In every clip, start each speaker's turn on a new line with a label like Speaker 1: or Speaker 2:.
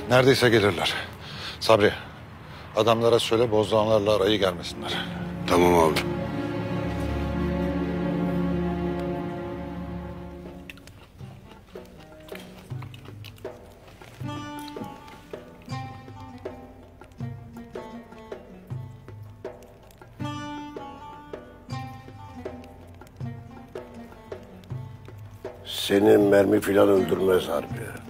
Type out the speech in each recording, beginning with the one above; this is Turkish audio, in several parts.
Speaker 1: Neredeyse gelirler. Sabri, adamlara söyle Bozdoğanlarla arayı gelmesinler.
Speaker 2: Tamam abi. Seni mermi filan öldürmez harbi.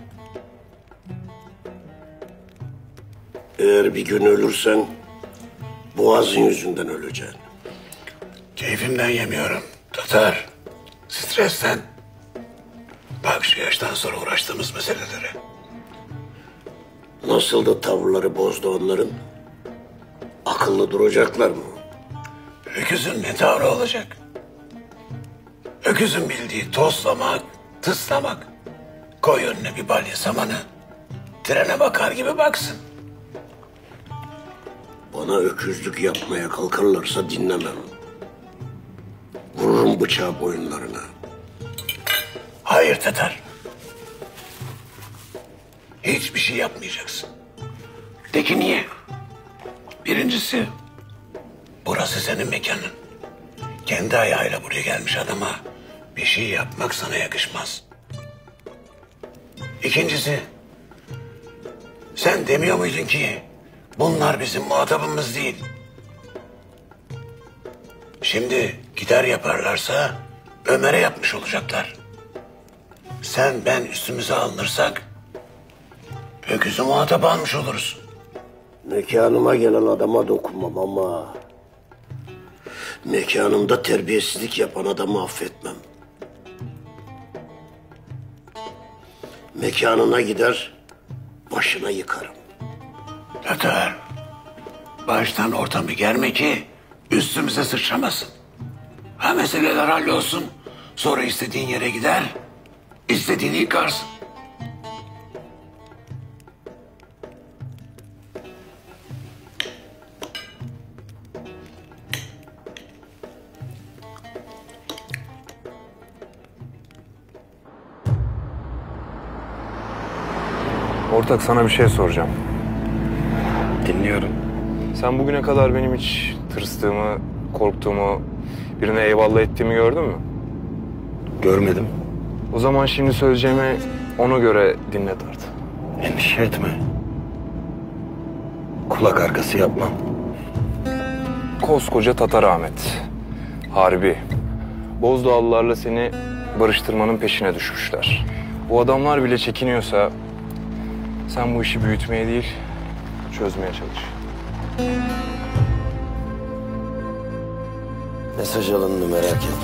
Speaker 2: Eğer bir gün ölürsen boğazın yüzünden öleceksin.
Speaker 3: Keyfimden yemiyorum. Tatar. Stresten. Bak şu yaştan sonra uğraştığımız meselelere.
Speaker 2: Nasıl da tavırları bozdu onların? Akıllı duracaklar mı?
Speaker 3: Öküzün ne tavrı olacak? Öküzün bildiği tozlamak, tıslamak. Koy önüne bir balya samanı. Trene bakar gibi baksın.
Speaker 2: Bana öküzlük yapmaya kalkarlarsa dinlemem. Vururum bıçağı boyunlarına.
Speaker 3: Hayır Tatar. Hiçbir şey yapmayacaksın. De ki niye? Birincisi, burası senin mekanın. Kendi ayağıyla buraya gelmiş adama bir şey yapmak sana yakışmaz. İkincisi, sen demiyor muydun ki bunlar bizim muhatabımız değil? Şimdi gider yaparlarsa Ömer'e yapmış olacaklar. Sen ben üstümüze alınırsak öküzü muhatap almış oluruz.
Speaker 2: Mekanıma gelen adama dokunmam ama mekanımda terbiyesizlik yapan adamı affetmem. Mekanına gider, başına yıkarım.
Speaker 3: Tatar, baştan ortamı germe ki üstümüze sıçramasın. Ha meseleler hallolsun, sonra istediğin yere gider, istediğini yıkarsın.
Speaker 4: Ortak sana bir şey soracağım.
Speaker 2: Dinliyorum.
Speaker 4: Sen bugüne kadar benim hiç tırstığımı, korktuğumu, birine eyvallah ettiğimi gördün mü?
Speaker 2: Görmedim.
Speaker 4: O zaman şimdi söyleyeceğimi ona göre dinle Dert.
Speaker 2: Endişe etme. Kulak arkası yapmam.
Speaker 4: Koskoca Tatar Ahmet. Harbi. Bozdoğallılarla seni barıştırmanın peşine düşmüşler. Bu adamlar bile çekiniyorsa sen bu işi büyütmeye değil, çözmeye çalış.
Speaker 2: Mesaj alındı, merak etme.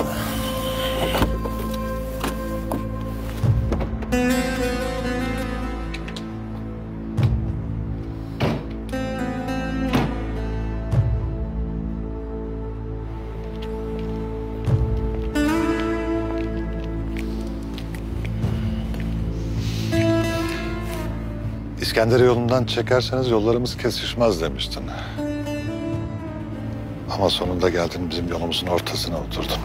Speaker 1: İskenderiye yolundan çekerseniz yollarımız kesişmez demiştin. Ama sonunda geldin, bizim yolumuzun ortasına oturdun.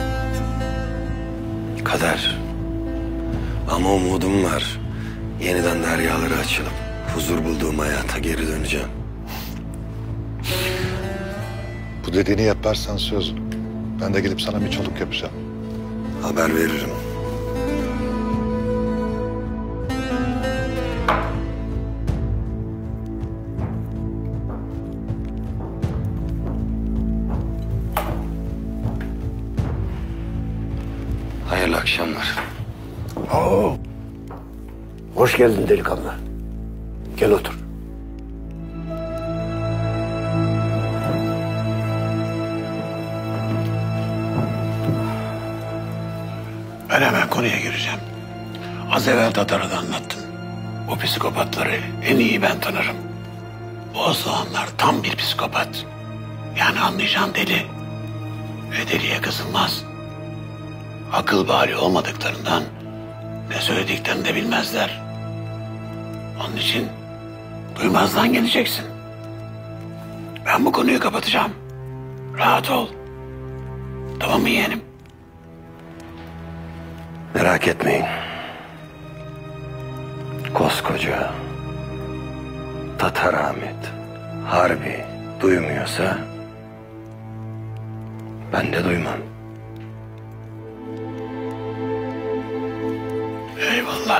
Speaker 2: Kader. Ama umudum var. Yeniden deryaları açılıp huzur bulduğum hayata geri döneceğim.
Speaker 1: Bu dediğini yaparsan söz. Ben de gelip sana miçoluk yapacağım.
Speaker 2: Haber veririm. Hayırlı akşamlar.
Speaker 3: Oo,
Speaker 2: Hoş geldin delikanlı. Gel otur.
Speaker 3: ben hemen konuya gireceğim. Az evvel Tatar'a da anlattım. O psikopatları en iyi ben tanırım. Bozdoğanlar tam bir psikopat. Yani anlayacağın deli. Ve deliye kızılmaz. Akıl bali olmadıklarından ne söylediklerini de bilmezler. Onun için duymazdan geleceksin. Ben bu konuyu kapatacağım. Rahat ol. Tamam mı yeğenim?
Speaker 2: Merak etmeyin. Koskoca Tatar Ahmet, Harbi duymuyorsa ben de duymam.
Speaker 3: Eyvallah.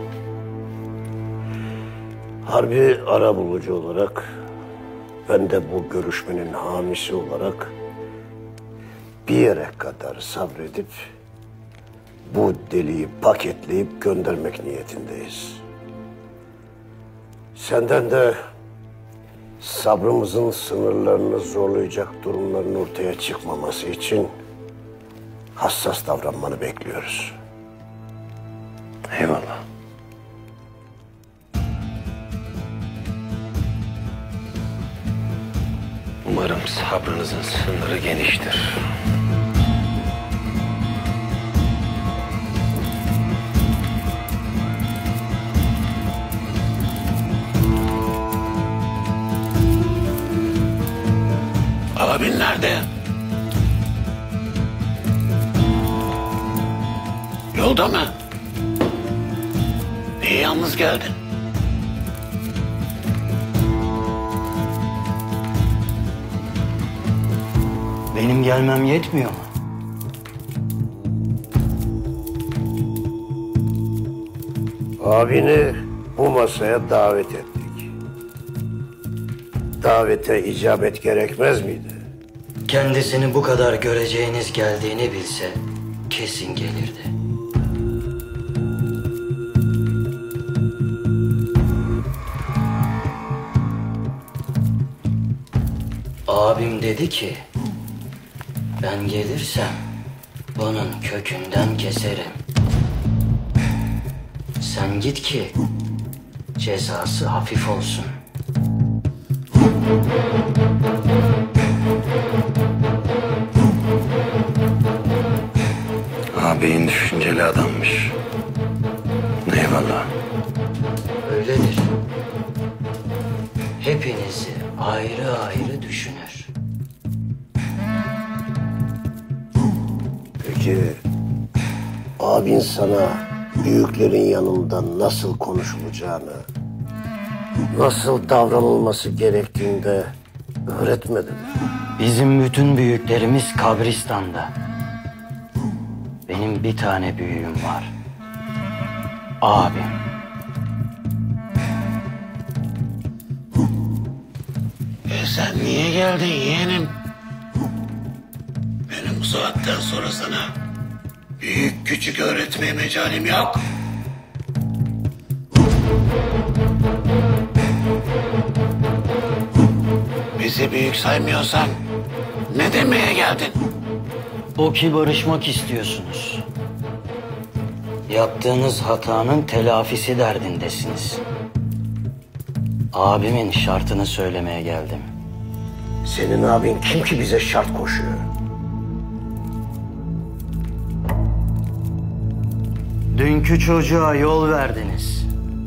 Speaker 5: Harbi arabulucu olarak, ben de bu görüşmenin hamisi olarak bir yere kadar sabredip bu deliği paketleyip göndermek niyetindeyiz. Senden de sabrımızın sınırlarını zorlayacak durumların ortaya çıkmaması için hassas davranmanı bekliyoruz.
Speaker 2: Eyvallah. Umarım sabrınızın sınırı geniştir.
Speaker 3: Abin nerede? Yolda mı? Niye yalnız geldin?
Speaker 6: Benim gelmem yetmiyor mu?
Speaker 5: Abini bu masaya davet ettik. Davete icabet gerekmez miydi?
Speaker 6: Kendisini bu kadar göreceğiniz geldiğini bilse kesin gelirdi. Abim dedi ki, ben gelirsem bunun kökünden keserim. Sen git ki cezası hafif olsun.
Speaker 2: Ağabeyin düşünceli adammış. Eyvallah.
Speaker 6: Öyledir. Hepinizi ayrı ayrı düşünür.
Speaker 5: Peki abin sana büyüklerin yanında nasıl konuşulacağını, nasıl davranılması gerektiğini de öğretmedi mi?
Speaker 6: Bizim bütün büyüklerimiz kabristanda. Benim bir tane büyüğüm var. Abim.
Speaker 3: Sen niye geldin yeğenim? Benim bu saatten sonra sana büyük küçük öğretmeye mecalim yok. Bizi büyük saymıyorsan ne demeye geldin?
Speaker 6: O ki barışmak istiyorsunuz. Yaptığınız hatanın telafisi derdindesiniz. Abimin şartını söylemeye geldim.
Speaker 5: Senin abin kim ki bize şart koşuyor?
Speaker 6: Dünkü çocuğa yol verdiniz.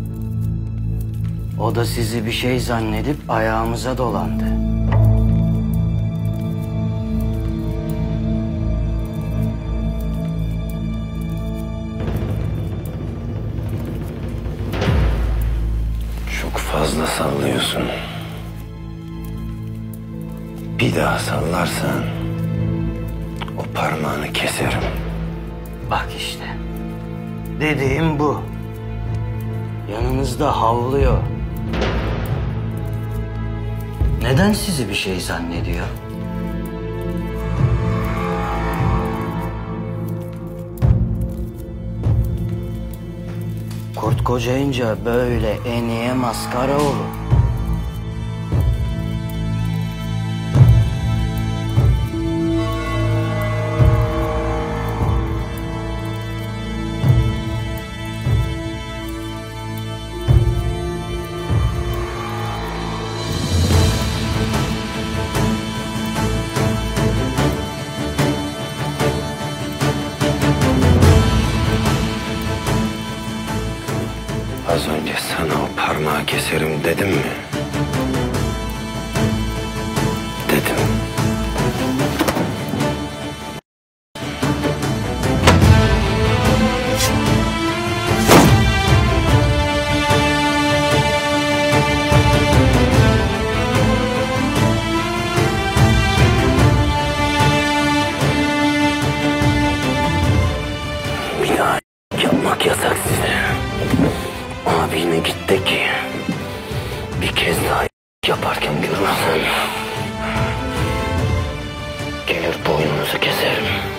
Speaker 6: O da sizi bir şey zannedip ayağımıza dolandı.
Speaker 2: Çok fazla sallıyorsun. Bir daha sallarsan o parmağını keserim.
Speaker 6: Bak işte. Dediğim bu. Yanınızda havlıyor. Neden sizi bir şey zannediyor? Kurt kocayınca böyle eniye maskara olur.
Speaker 2: Az önce sana o parmağı keserim dedim mi? Dedim.
Speaker 5: De ki bir kez daha yaparken görürsen gelir boynunuzu keserim.